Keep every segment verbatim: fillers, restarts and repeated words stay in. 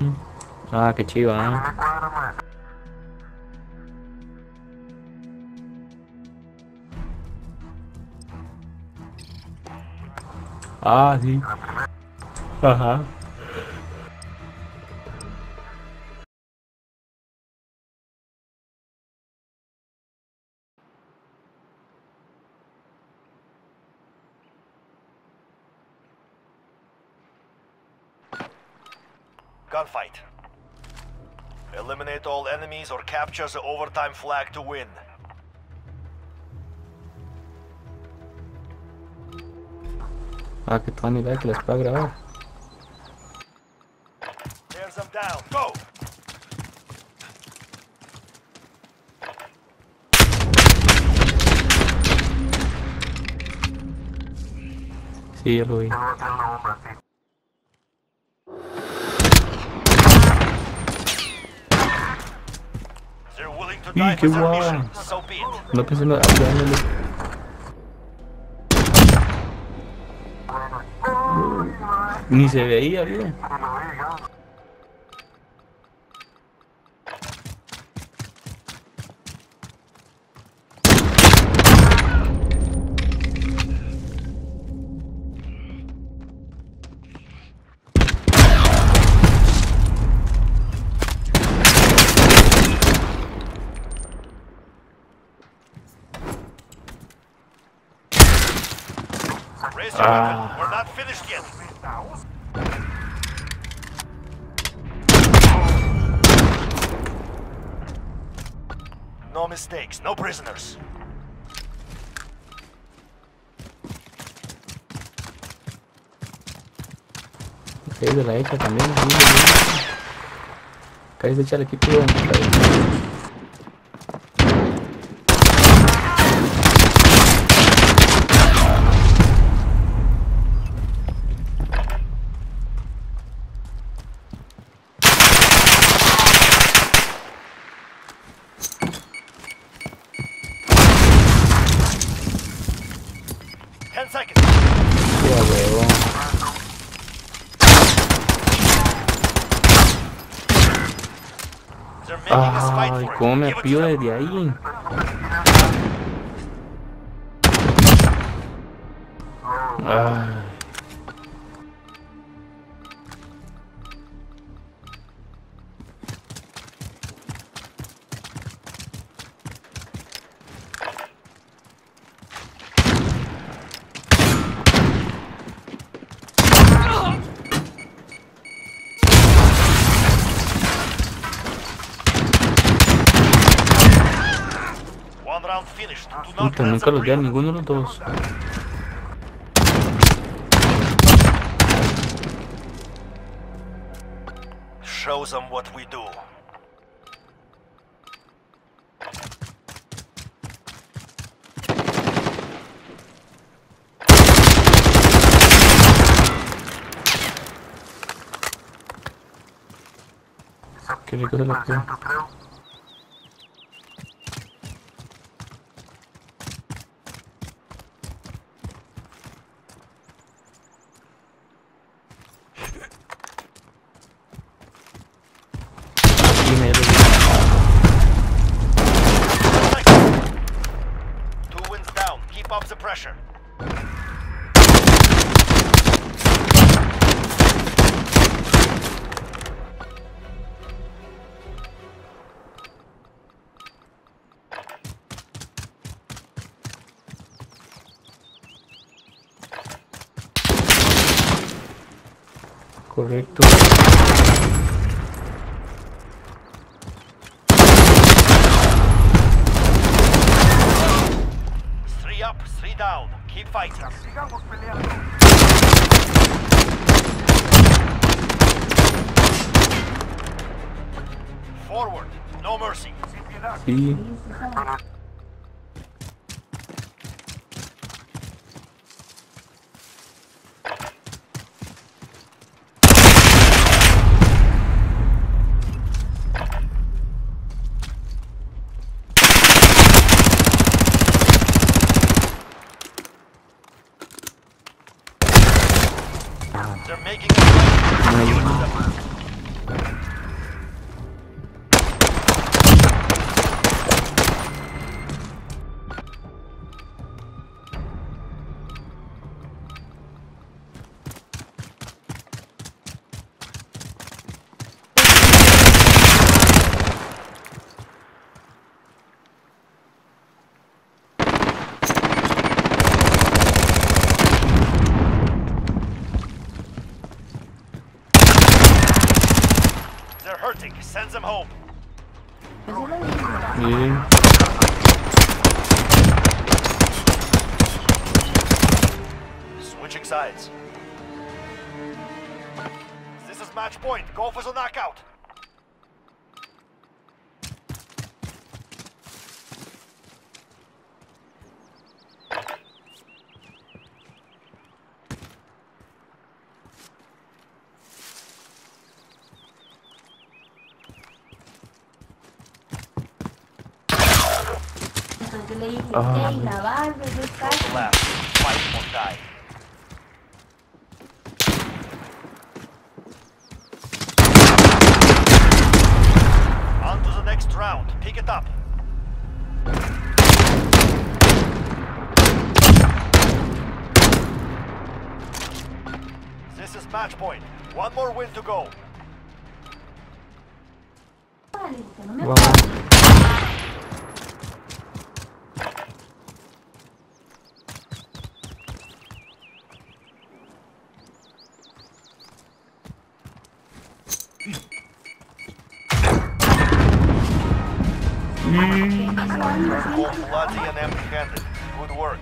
Ah, qué chiva, ¿eh? Ah, sí. Ajá. Gunfight. Eliminate all enemies or capture the overtime flag to win. Ah, que Tony ve que les pueda grabar. Tear them down. Go! Sí, ya lo vi. They're willing to Y die qué for their guau. mission. So be it. No pensé en ayudándole. Ni se veía bien. Raise your Ah. weapon. We're not finished yet. No mistakes, no prisoners. Ok, de la hecha también. Acá es de echar el equipo. Ten seconds. Qué huevo. They're making us fight Ay, for it. cómo me Give it to apío them. desde ahí. Ay. One round finished. Do not Puta, let nunca them los vi a breathe. ninguno de los dos. Show them what we do. Qué rico se lo quedó. Y me lo vi. Two wins down. Keep up the pressure. Correcto. Three up, three down. Keep fighting. Forward. No mercy. Sí. They're making us fight. No hay- Give it to them. Send them home. Pues es lo mismo. Bien. Switching sides. This is match point. Go for the knockout. Entonces le dije, Ah. hey, Navarro, Go to buscar. left. Fight or die. On to the next round. Pick it up. This is match point. One more win to go. Vale, que no me Vamos. Both bloody and empty-handed. Good work.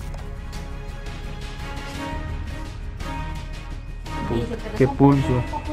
dice, pero Qué eso fue pulso. un poco